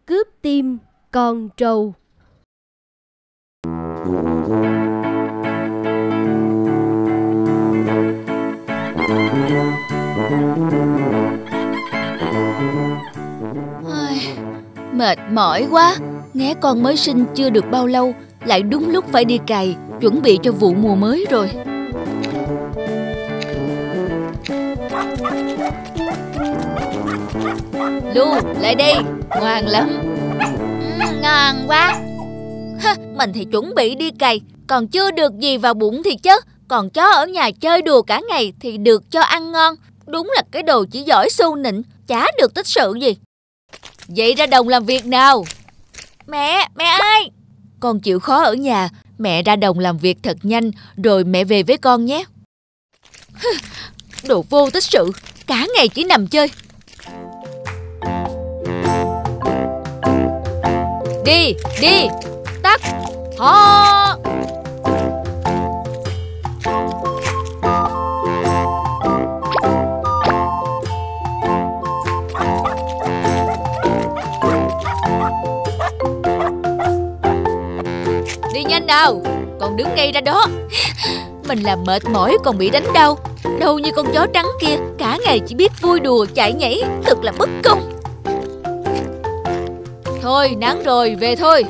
cướp tim con trâu. Mệt mỏi quá. Nghé con mới sinh chưa được bao lâu, lại đúng lúc phải đi cày, chuẩn bị cho vụ mùa mới rồi. Lu, lại đây, ngoan lắm. Ngon quá. Mình thì chuẩn bị đi cày, còn chưa được gì vào bụng thì chứ. Còn chó ở nhà chơi đùa cả ngày thì được cho ăn ngon. Đúng là cái đồ chỉ giỏi xu nịnh, chả được tích sự gì. Vậy ra đồng làm việc nào. Mẹ ơi! Con chịu khó ở nhà, mẹ ra đồng làm việc thật nhanh, rồi mẹ về với con nhé. Đồ vô tích sự, cả ngày chỉ nằm chơi. Đi, tắt, ho. Đi nhanh nào, còn đứng ngay ra đó. Mình làm mệt mỏi còn bị đánh đau. Đâu như con chó trắng kia, cả ngày chỉ biết vui đùa chạy nhảy, thật là bất công. Thôi, nắng rồi, về thôi.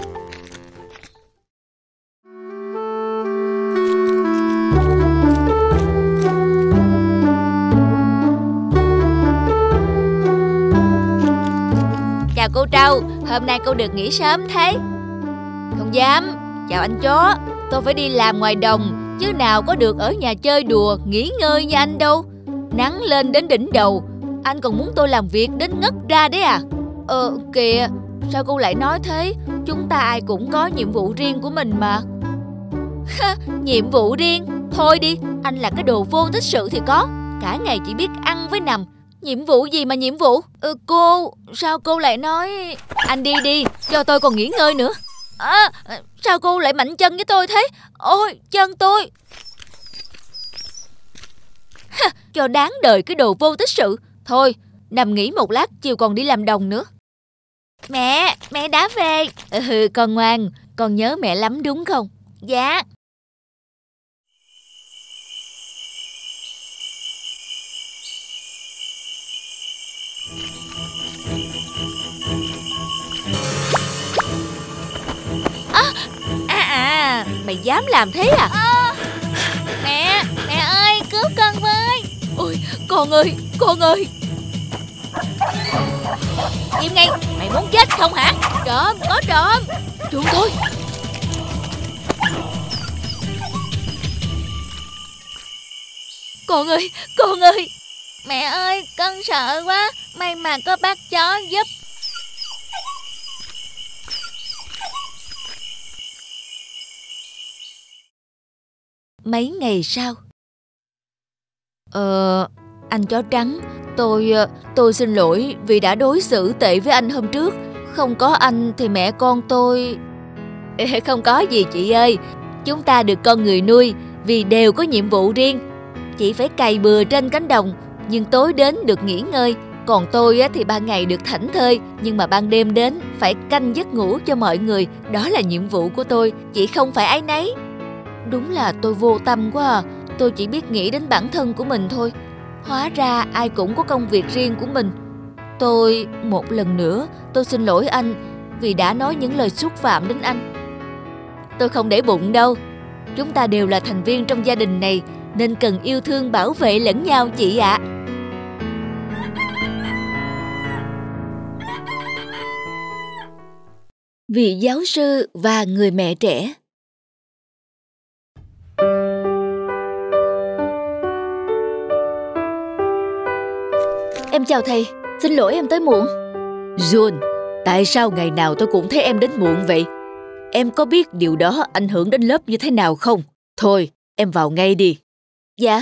Chào cô Trâu, hôm nay cô được nghỉ sớm thế? Không dám. Chào anh chó, tôi phải đi làm ngoài đồng, chứ nào có được ở nhà chơi đùa, nghỉ ngơi như anh đâu. Nắng lên đến đỉnh đầu, anh còn muốn tôi làm việc đến ngất ra đấy à? Kìa, sao cô lại nói thế? Chúng ta ai cũng có nhiệm vụ riêng của mình mà. Nhiệm vụ riêng? Thôi đi, anh là cái đồ vô tích sự thì có. Cả ngày chỉ biết ăn với nằm. Nhiệm vụ gì mà nhiệm vụ? Cô, sao cô lại nói... Anh đi, cho tôi còn nghỉ ngơi nữa. Sao cô lại mạnh chân với tôi thế? Ôi, chân tôi. Cho đáng đời cái đồ vô tích sự. Thôi, nằm nghỉ một lát, chiều còn đi làm đồng nữa. Mẹ đã về. Con ngoan, con nhớ mẹ lắm đúng không? Dạ. Mày dám làm thế à? Mẹ ơi, cứu con với. Ôi, con ơi. Im ngay, mày muốn chết không hả? Trộm, có trộm. Chuông thôi. Con ơi. Mẹ ơi, con sợ quá. May mà có bác chó giúp. Mấy ngày sau. Anh chó trắng, tôi xin lỗi vì đã đối xử tệ với anh hôm trước. Không có anh thì mẹ con tôi... Không có gì chị ơi, chúng ta được con người nuôi vì đều có nhiệm vụ riêng. Chị phải cày bừa trên cánh đồng, nhưng tối đến được nghỉ ngơi. Còn tôi thì ban ngày được thảnh thơi, nhưng mà ban đêm đến phải canh giấc ngủ cho mọi người. Đó là nhiệm vụ của tôi, chị không phải áy náy. Đúng là tôi vô tâm quá à. Tôi chỉ biết nghĩ đến bản thân của mình thôi. Hóa ra ai cũng có công việc riêng của mình. Một lần nữa, tôi xin lỗi anh vì đã nói những lời xúc phạm đến anh. Tôi không để bụng đâu. Chúng ta đều là thành viên trong gia đình này, nên cần yêu thương bảo vệ lẫn nhau chị ạ. Vị giáo sư và người mẹ trẻ. Em chào thầy, xin lỗi em tới muộn. June, tại sao ngày nào tôi cũng thấy em đến muộn vậy? Em có biết điều đó ảnh hưởng đến lớp như thế nào không? Thôi, em vào ngay đi. Dạ.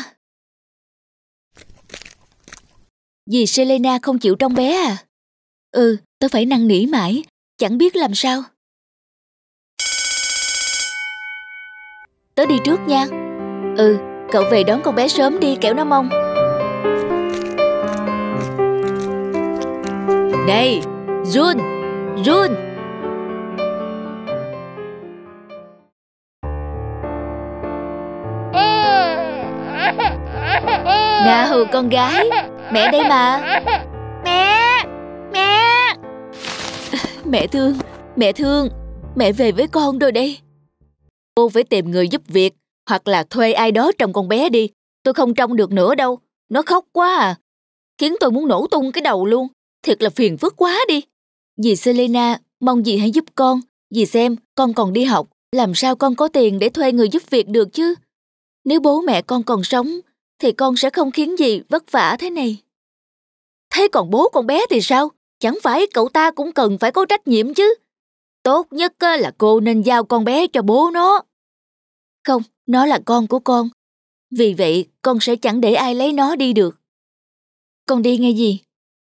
Dì Selena không chịu trông bé à? Tớ phải năn nỉ mãi, chẳng biết làm sao. Tớ đi trước nha. Cậu về đón con bé sớm đi, kẻo nó mong. Này, June, Jun. Nào con gái, mẹ đây mà. Mẹ. Mẹ thương, mẹ về với con rồi đây. Cô phải tìm người giúp việc hoặc là thuê ai đó trông con bé đi. Tôi không trông được nữa đâu, nó khóc quá à, khiến tôi muốn nổ tung cái đầu luôn. Thiệt là phiền phức quá đi. Dì Selena, mong dì hãy giúp con. Dì xem, con còn đi học, làm sao con có tiền để thuê người giúp việc được chứ? Nếu bố mẹ con còn sống, thì con sẽ không khiến dì vất vả thế này. Thế còn bố con bé thì sao? Chẳng phải cậu ta cũng cần phải có trách nhiệm chứ? Tốt nhất là cô nên giao con bé cho bố nó. Không, nó là con của con. Vì vậy, con sẽ chẳng để ai lấy nó đi được. Con đi nghe gì?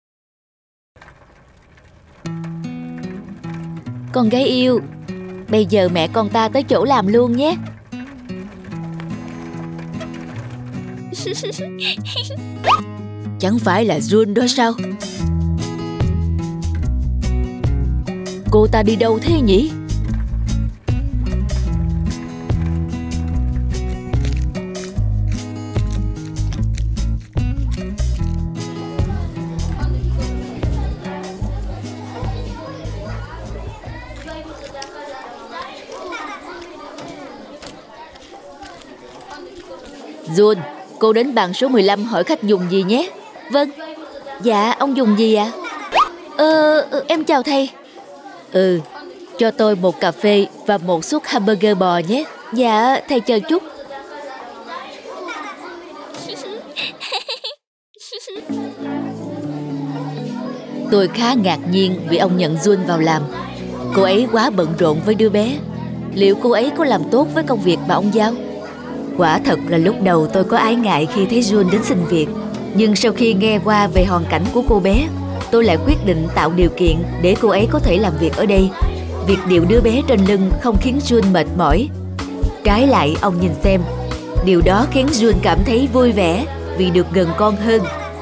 Con gái yêu, bây giờ mẹ con ta tới chỗ làm luôn nhé. Chẳng phải là Jun đó sao? Cô ta đi đâu thế nhỉ? Jun, cô đến bàn số 15 hỏi khách dùng gì nhé. Vâng. Dạ, ông dùng gì ạ? Em chào thầy. Cho tôi một cà phê và một suất hamburger bò nhé. Dạ, thầy chờ chút. Tôi khá ngạc nhiên vì ông nhận Jun vào làm. Cô ấy quá bận rộn với đứa bé. Liệu cô ấy có làm tốt với công việc mà ông giao? Quả thật là lúc đầu tôi có ái ngại khi thấy Jun đến xin việc. Nhưng sau khi nghe qua về hoàn cảnh của cô bé, tôi lại quyết định tạo điều kiện để cô ấy có thể làm việc ở đây. Việc điều đứa bé trên lưng không khiến Jun mệt mỏi. Trái lại, ông nhìn xem, điều đó khiến Jun cảm thấy vui vẻ vì được gần con hơn.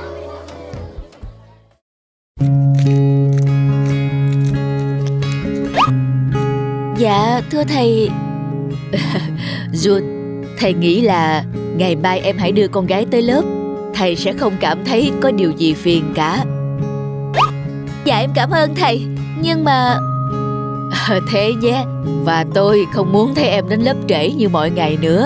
Dạ, thưa thầy. Jun, thầy nghĩ là ngày mai em hãy đưa con gái tới lớp. Thầy sẽ không cảm thấy có điều gì phiền cả. Dạ em cảm ơn thầy. Nhưng mà... Thế nhé. Và tôi không muốn thấy em đến lớp trễ như mọi ngày nữa.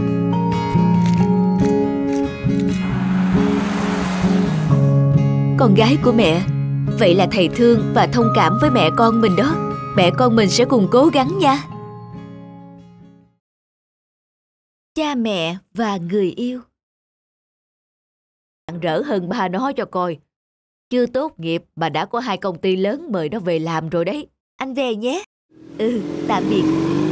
Con gái của mẹ. Vậy là thầy thương và thông cảm với mẹ con mình đó. Mẹ con mình sẽ cùng cố gắng nha. Cha mẹ và người yêu. Rạng rỡ hơn ba nó cho coi. Chưa tốt nghiệp mà đã có 2 công ty lớn mời nó về làm rồi đấy. Anh về nhé. Tạm biệt.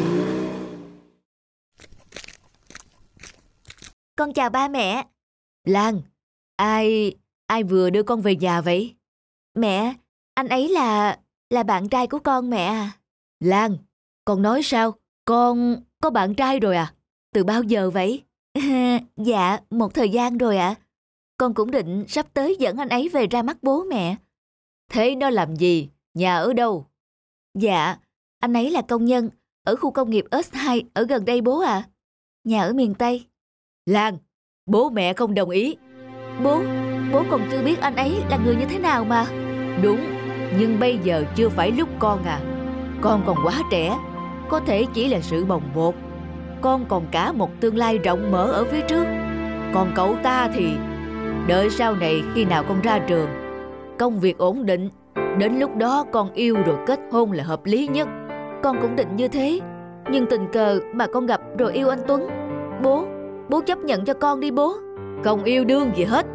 Con chào ba mẹ. Lan, ai vừa đưa con về nhà vậy? Mẹ, anh ấy là bạn trai của con mẹ à. Lan, con nói sao? Con có bạn trai rồi à? Từ bao giờ vậy? Dạ, một thời gian rồi ạ. Con cũng định sắp tới dẫn anh ấy về ra mắt bố mẹ. Thế nó làm gì? Nhà ở đâu? Dạ, anh ấy là công nhân ở khu công nghiệp S2 ở gần đây bố ạ. Nhà ở miền Tây. Lan, bố mẹ không đồng ý. Bố còn chưa biết anh ấy là người như thế nào mà. Đúng, nhưng bây giờ chưa phải lúc con à. Con còn quá trẻ, có thể chỉ là sự bồng bột. Con còn cả một tương lai rộng mở ở phía trước. Còn cậu ta thì đợi sau này khi nào con ra trường, công việc ổn định, đến lúc đó con yêu rồi kết hôn là hợp lý nhất. Con cũng định như thế. Nhưng tình cờ mà con gặp rồi yêu anh Tuấn. Bố chấp nhận cho con đi bố. Không yêu đương gì hết.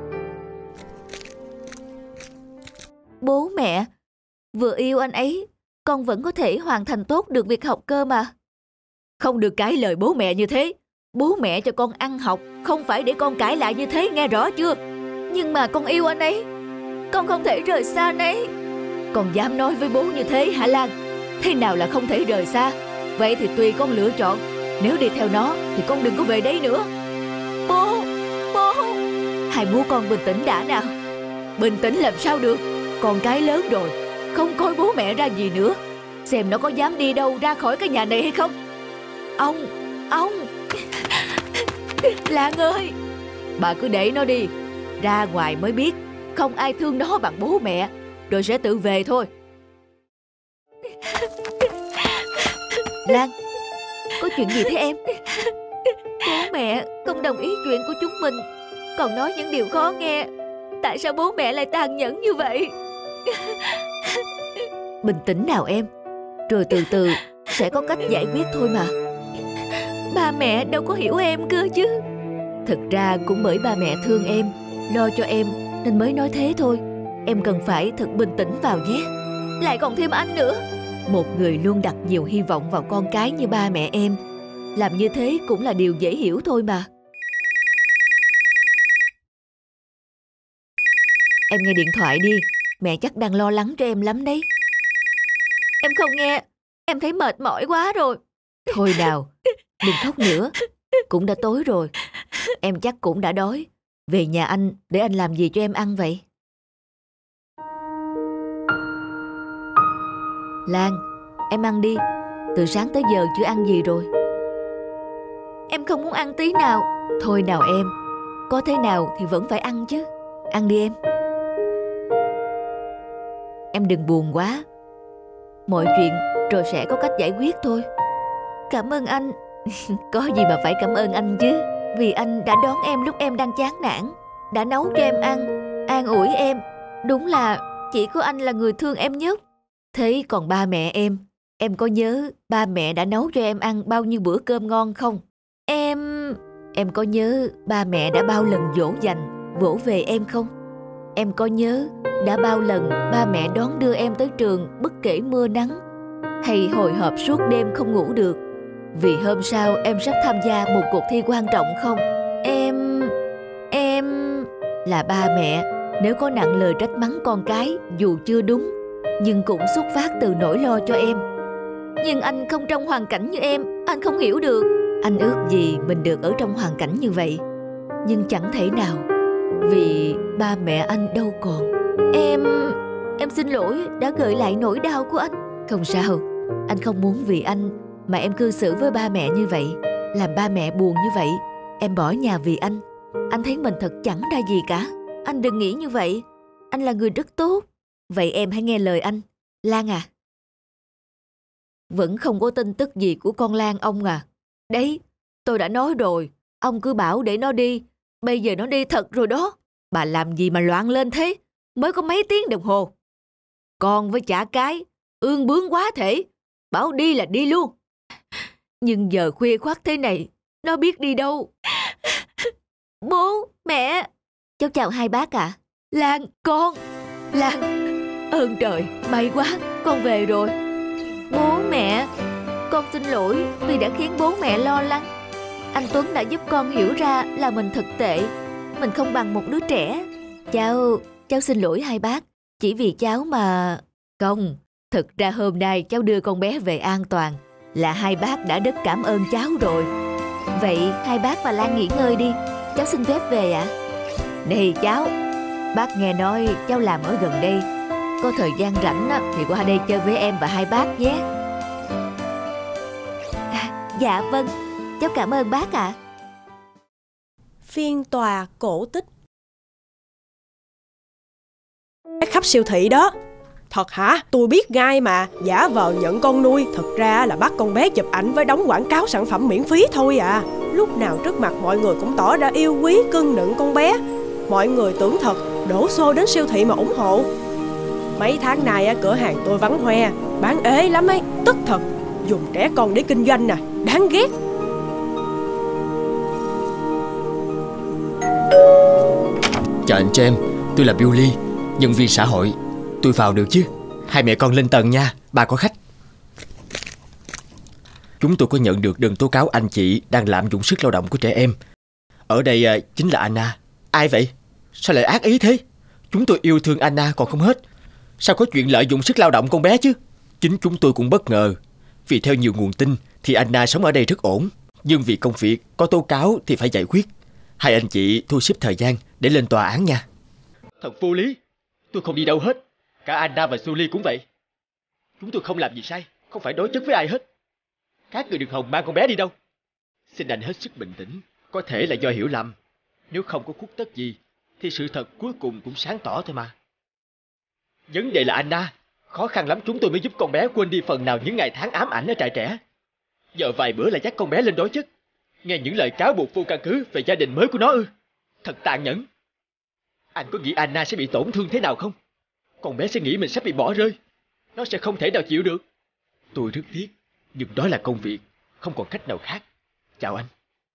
Bố mẹ, vừa yêu anh ấy, con vẫn có thể hoàn thành tốt được việc học cơ mà. Không được cãi lời bố mẹ như thế. Bố mẹ cho con ăn học, không phải để con cãi lại như thế, nghe rõ chưa? Nhưng mà con yêu anh ấy, con không thể rời xa anh ấy. Con dám nói với bố như thế hả Lan? Thế nào là không thể rời xa? Vậy thì tùy con lựa chọn. Nếu đi theo nó thì con đừng có về đây nữa. Bố. Hai bố con bình tĩnh đã nào. Bình tĩnh làm sao được? Con cái lớn rồi, không coi bố mẹ ra gì nữa. Xem nó có dám đi đâu ra khỏi cái nhà này hay không. Ông Lan ơi, bà cứ để nó đi. Ra ngoài mới biết, không ai thương nó bằng bố mẹ, rồi sẽ tự về thôi. Lan, có chuyện gì thế em? Bố mẹ không đồng ý chuyện của chúng mình, còn nói những điều khó nghe. Tại sao bố mẹ lại tàn nhẫn như vậy? Bình tĩnh nào em, rồi từ từ sẽ có cách giải quyết thôi mà. Ba mẹ đâu có hiểu em cơ chứ. Thực ra cũng bởi ba mẹ thương em, lo cho em nên mới nói thế thôi. Em cần phải thật bình tĩnh vào nhé. Lại còn thêm anh nữa. Một người luôn đặt nhiều hy vọng vào con cái như ba mẹ em, làm như thế cũng là điều dễ hiểu thôi mà. Em nghe điện thoại đi, mẹ chắc đang lo lắng cho em lắm đấy. Em không nghe, em thấy mệt mỏi quá rồi. Thôi nào, đừng khóc nữa. Cũng đã tối rồi, em chắc cũng đã đói. Về nhà anh để anh làm gì cho em ăn vậy? Lan, em ăn đi. Từ sáng tới giờ chưa ăn gì rồi. Em không muốn ăn tí nào. Thôi nào em, có thế nào thì vẫn phải ăn chứ. Ăn đi em. Em đừng buồn quá. Mọi chuyện rồi sẽ có cách giải quyết thôi. Cảm ơn anh. Có gì mà phải cảm ơn anh chứ. Vì anh đã đón em lúc em đang chán nản, đã nấu cho em ăn, an ủi em. Đúng là chỉ có anh là người thương em nhất. Thế còn ba mẹ em có nhớ ba mẹ đã nấu cho em ăn bao nhiêu bữa cơm ngon không? Em có nhớ ba mẹ đã bao lần dỗ dành, vỗ về em không? Em có nhớ đã bao lần ba mẹ đón đưa em tới trường bất kể mưa nắng, hay hồi hộp suốt đêm không ngủ được vì hôm sau em sắp tham gia một cuộc thi quan trọng không? Em là ba mẹ, nếu có nặng lời trách mắng con cái dù chưa đúng, nhưng cũng xuất phát từ nỗi lo cho em. Nhưng anh không trong hoàn cảnh như em, anh không hiểu được. Anh ước gì mình được ở trong hoàn cảnh như vậy, nhưng chẳng thể nào, vì ba mẹ anh đâu còn. Em xin lỗi đã gợi lại nỗi đau của anh. Không sao, anh không muốn vì anh mà em cư xử với ba mẹ như vậy, làm ba mẹ buồn như vậy. Em bỏ nhà vì anh thấy mình thật chẳng ra gì cả. Anh đừng nghĩ như vậy, anh là người rất tốt. Vậy em hãy nghe lời anh. Lan à, vẫn không có tin tức gì của con Lan ông à? Đấy, tôi đã nói rồi, ông cứ bảo để nó đi. Bây giờ nó đi thật rồi đó. Bà làm gì mà loạn lên thế? Mới có mấy tiếng đồng hồ. Con với chả cái, ương bướng quá thể. Bảo đi là đi luôn. Nhưng giờ khuya khoắt thế này, nó biết đi đâu? Bố, mẹ. Cháu chào hai bác ạ. Lan, con. Lan, ơn trời, may quá, con về rồi. Bố, mẹ, con xin lỗi vì đã khiến bố mẹ lo lắng. Anh Tuấn đã giúp con hiểu ra là mình thật tệ, mình không bằng một đứa trẻ. Cháu xin lỗi hai bác, chỉ vì cháu mà... Không, thực ra hôm nay cháu đưa con bé về an toàn là hai bác đã rất cảm ơn cháu rồi. Vậy hai bác và Lan nghỉ ngơi đi, cháu xin phép về ạ. Này cháu, bác nghe nói cháu làm ở gần đây, có thời gian rảnh thì qua đây chơi với em và hai bác nhé. Dạ vâng, cháu cảm ơn bác ạ. Phiên tòa cổ tích. Khắp siêu thị đó. Thật hả? Tôi biết ngay mà. Giả vờ nhận con nuôi, thực ra là bắt con bé chụp ảnh với đóng quảng cáo sản phẩm miễn phí thôi à. Lúc nào trước mặt mọi người cũng tỏ ra yêu quý cưng nựng con bé. Mọi người tưởng thật, đổ xô đến siêu thị mà ủng hộ. Mấy tháng nay cửa hàng tôi vắng hoe, bán ế lắm ấy, tức thật. Dùng trẻ con để kinh doanh nè, đáng ghét. Chào anh James, tôi là Billy, nhân viên xã hội. Tôi vào được chứ? Hai mẹ con lên tầng nha, bà có khách. Chúng tôi có nhận được đơn tố cáo anh chị đang lạm dụng sức lao động của trẻ em. Ở đây chính là Anna. Ai vậy? Sao lại ác ý thế? Chúng tôi yêu thương Anna còn không hết. Sao có chuyện lợi dụng sức lao động con bé chứ? Chính chúng tôi cũng bất ngờ, vì theo nhiều nguồn tin thì Anna sống ở đây rất ổn. Nhưng vì công việc có tố cáo thì phải giải quyết. Hai anh chị thu xếp thời gian để lên tòa án nha. Thật vô lý, tôi không đi đâu hết. Cả Anna và Julie cũng vậy. Chúng tôi không làm gì sai, không phải đối chất với ai hết. Các người đừng hòng mang con bé đi đâu. Xin anh hết sức bình tĩnh, có thể là do hiểu lầm. Nếu không có khuất tất gì, thì sự thật cuối cùng cũng sáng tỏ thôi mà. Vấn đề là Anna, khó khăn lắm chúng tôi mới giúp con bé quên đi phần nào những ngày tháng ám ảnh ở trại trẻ. Giờ vài bữa lại dắt con bé lên đối chất, nghe những lời cáo buộc vô căn cứ về gia đình mới của nó ư? Thật tàn nhẫn. Anh có nghĩ Anna sẽ bị tổn thương thế nào không? Con bé sẽ nghĩ mình sắp bị bỏ rơi. Nó sẽ không thể nào chịu được. Tôi rất tiếc, nhưng đó là công việc, không còn cách nào khác. Chào anh.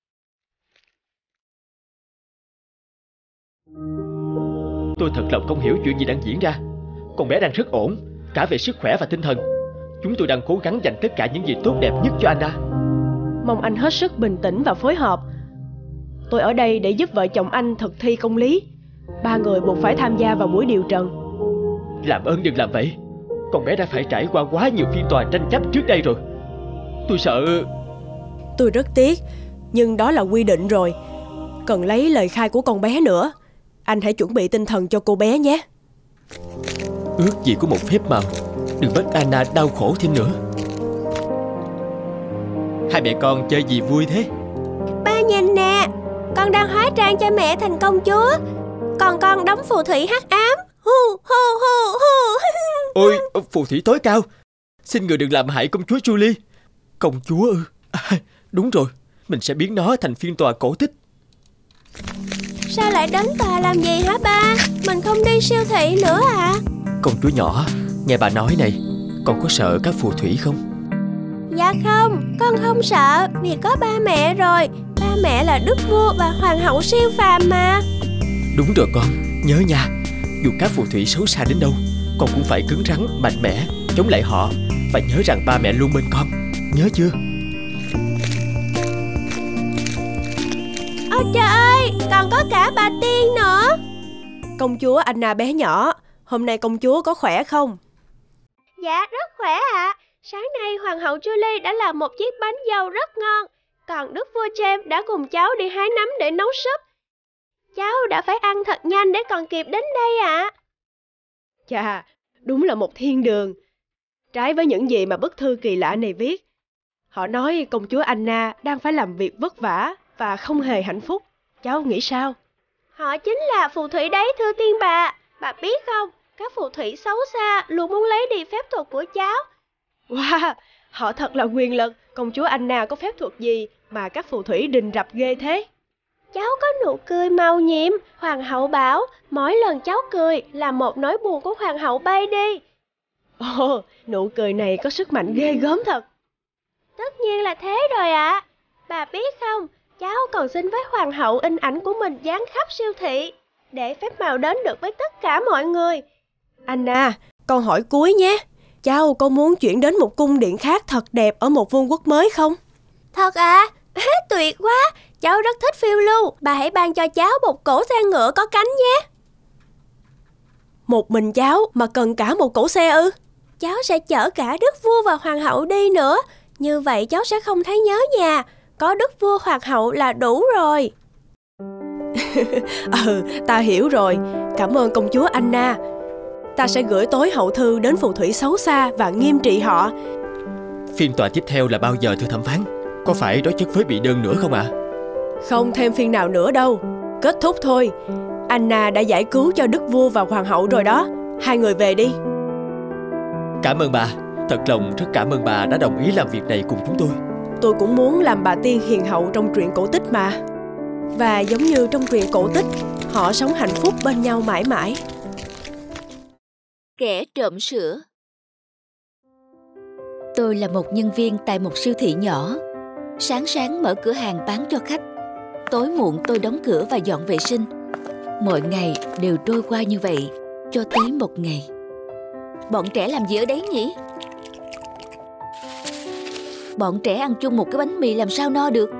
Tôi thật lòng không hiểu chuyện gì đang diễn ra. Con bé đang rất ổn, cả về sức khỏe và tinh thần. Chúng tôi đang cố gắng dành tất cả những gì tốt đẹp nhất cho Anna. Mong anh hết sức bình tĩnh và phối hợp. Tôi ở đây để giúp vợ chồng anh thực thi công lý. 3 người buộc phải tham gia vào buổi điều trần. Làm ơn đừng làm vậy. Con bé đã phải trải qua quá nhiều phiên tòa tranh chấp trước đây rồi. Tôi sợ... Tôi rất tiếc, nhưng đó là quy định rồi. Cần lấy lời khai của con bé nữa. Anh hãy chuẩn bị tinh thần cho cô bé nhé. Ước gì có một phép màu, đừng bắt Anna đau khổ thêm nữa. Hai mẹ con chơi gì vui thế? Ba nhìn nè, con đang hóa trang cho mẹ thành công chúa. Còn con đóng phù thủy hắc ám. Hu hu hu hu. Ôi, phù thủy tối cao, xin người đừng làm hại công chúa Julie. Công chúa ư? Đúng rồi, mình sẽ biến nó thành phiên tòa cổ tích. Sao lại đến tòa làm gì hả ba? Mình không đi siêu thị nữa à? Công chúa nhỏ, nghe bà nói này, con có sợ các phù thủy không? Dạ không, con không sợ vì có ba mẹ rồi. Ba mẹ là đức vua và hoàng hậu siêu phàm mà. Đúng rồi con, nhớ nha, dù các phù thủy xấu xa đến đâu, con cũng phải cứng rắn, mạnh mẽ, chống lại họ. Và nhớ rằng ba mẹ luôn bên con, nhớ chưa? Ôi trời ơi, còn có cả bà Tiên nữa. Công chúa Anna bé nhỏ, hôm nay công chúa có khỏe không? Dạ rất khỏe ạ. Sáng nay hoàng hậu Julie đã làm một chiếc bánh dâu rất ngon. Còn đức vua James đã cùng cháu đi hái nấm để nấu súp. Cháu đã phải ăn thật nhanh để còn kịp đến đây ạ. Chà, đúng là một thiên đường. Trái với những gì mà bức thư kỳ lạ này viết. Họ nói công chúa Anna đang phải làm việc vất vả và không hề hạnh phúc. Cháu nghĩ sao? Họ chính là phù thủy đấy thưa tiên bà. Bà biết không, các phù thủy xấu xa luôn muốn lấy đi phép thuật của cháu. Wow, họ thật là quyền lực. Công chúa Anna có phép thuật gì mà các phù thủy rình rập ghê thế? Cháu có nụ cười màu nhiệm. Hoàng hậu bảo mỗi lần cháu cười làm một nỗi buồn của hoàng hậu bay đi. Ồ, nụ cười này có sức mạnh ghê gớm thật. Tất nhiên là thế rồi ạ. Bà biết không, cháu còn xin với hoàng hậu in ảnh của mình dán khắp siêu thị để phép màu đến được với tất cả mọi người. Anna, câu hỏi cuối nhé. Cháu có muốn chuyển đến một cung điện khác thật đẹp ở một vương quốc mới không? Thật à? Tuyệt quá. Cháu rất thích phiêu lưu. Bà hãy ban cho cháu một cỗ xe ngựa có cánh nhé. Một mình cháu mà cần cả một cỗ xe ư? Cháu sẽ chở cả đức vua và hoàng hậu đi nữa. Như vậy cháu sẽ không thấy nhớ nhà. Có đức vua hoàng hậu là đủ rồi. Ta hiểu rồi. Cảm ơn công chúa Anna. Ta sẽ gửi tối hậu thư đến phù thủy xấu xa và nghiêm trị họ. Phiên tòa tiếp theo là bao giờ thưa thẩm phán? Có phải đối chất với bị đơn nữa không ạ? Không thêm phiên nào nữa đâu. Kết thúc thôi. Anna đã giải cứu cho đức vua và hoàng hậu rồi đó. Hai người về đi. Cảm ơn bà. Thật lòng rất cảm ơn bà đã đồng ý làm việc này cùng chúng tôi. Tôi cũng muốn làm bà tiên hiền hậu trong truyện cổ tích mà. Và giống như trong truyện cổ tích, họ sống hạnh phúc bên nhau mãi mãi. Kẻ trộm sữa. Tôi là một nhân viên tại một siêu thị nhỏ. Sáng sáng mở cửa hàng bán cho khách. Tối muộn tôi đóng cửa và dọn vệ sinh. Mọi ngày đều trôi qua như vậy, cho tới một ngày. Bọn trẻ làm gì ở đấy nhỉ? Bọn trẻ ăn chung một cái bánh mì làm sao no được?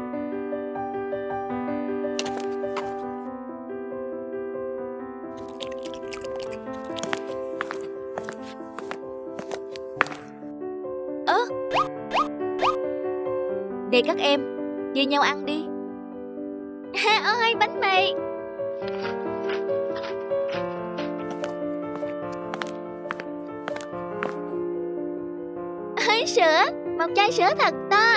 Đây các em, chia nhau ăn đi. Ơi, bánh mì. Sữa, một chai sữa thật to.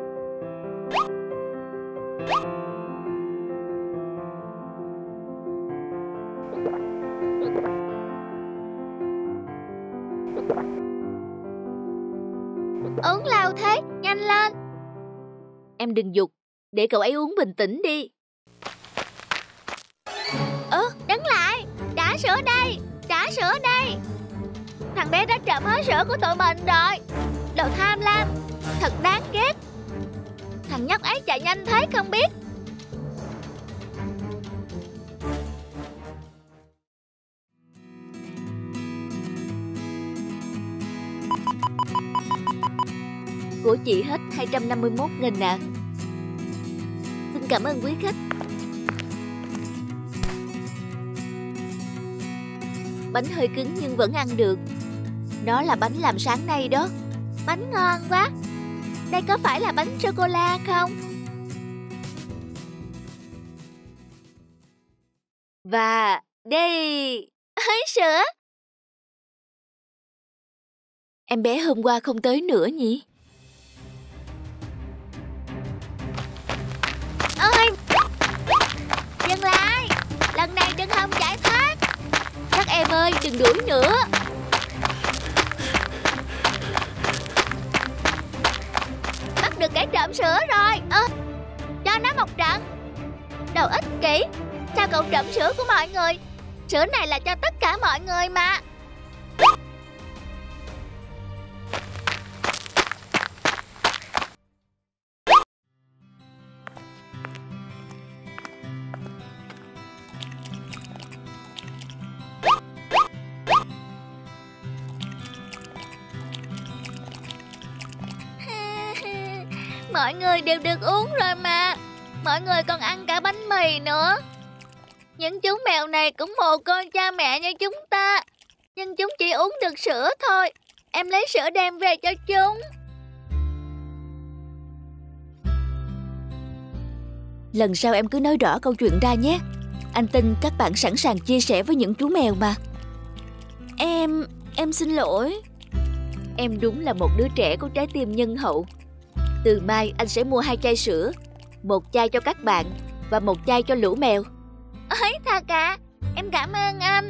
Uống lâu thế, nhanh lên. Em đừng giục, để cậu ấy uống bình tĩnh đi. Đứng lại, trả sữa đây, trả sữa đây. Thằng bé đã trộm hết sữa của tụi mình rồi. Đồ tham lam, thật đáng ghét. Thằng nhóc ấy chạy nhanh thế không biết. Của chị hết 251.000 ạ. Xin cảm ơn quý khách. Bánh hơi cứng nhưng vẫn ăn được. Đó là bánh làm sáng nay đó. Bánh ngon quá. Đây có phải là bánh sô-cô-la không? Và đây. Sữa. Em bé hôm qua không tới nữa nhỉ? Ôi, dừng lại. Lần này đừng hòng chạy thoát. Các em ơi, đừng đuổi nữa. Bắt được kẻ trộm sữa rồi. Cho nó một trận. Đồ ích kỷ. Sao cậu trộm sữa của mọi người? Sữa này là cho tất cả mọi người mà. Mọi người đều được uống rồi mà. Mọi người còn ăn cả bánh mì nữa. Những chú mèo này cũng mồ côi cha mẹ như chúng ta, nhưng chúng chỉ uống được sữa thôi. Em lấy sữa đem về cho chúng. Lần sau em cứ nói rõ câu chuyện ra nhé. Anh tin các bạn sẵn sàng chia sẻ với những chú mèo mà. Em xin lỗi. Em đúng là một đứa trẻ có trái tim nhân hậu. Từ mai anh sẽ mua 2 chai sữa, 1 chai cho các bạn và 1 chai cho lũ mèo. Ôi thật à, em cảm ơn anh.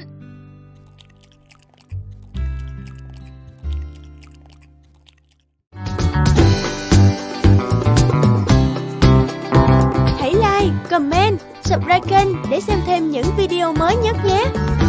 Hãy like, comment, subscribe kênh để xem thêm những video mới nhất nhé.